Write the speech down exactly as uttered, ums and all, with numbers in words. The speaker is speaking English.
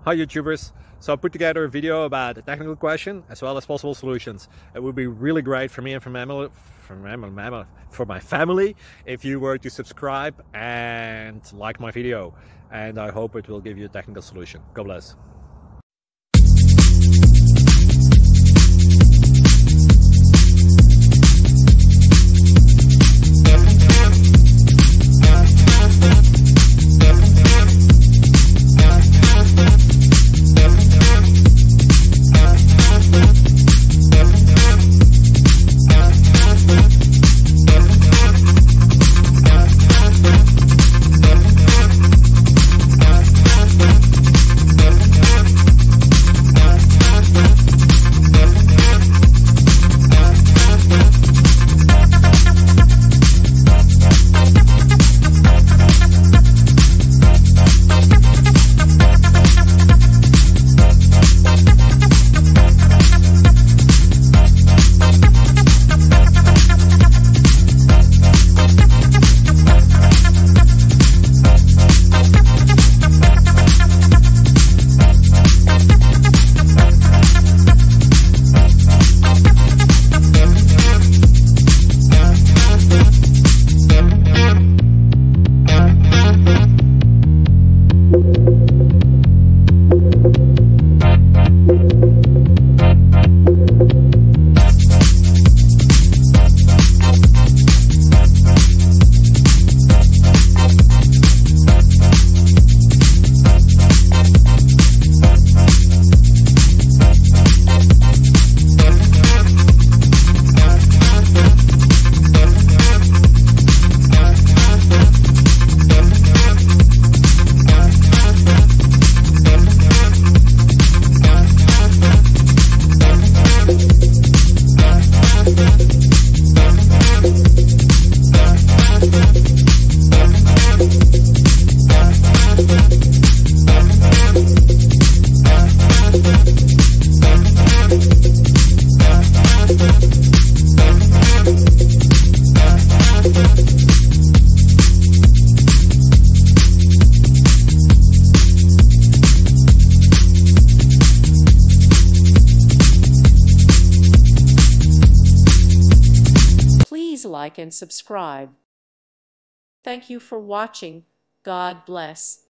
Hi YouTubers! So I put together a video about a technical question as well as possible solutions. It would be really great for me and for, mammal, for, mammal, for my family if you were to subscribe and like my video. And I hope it will give you a technical solution. God bless. Please like and subscribe. Thank you for watching. God bless.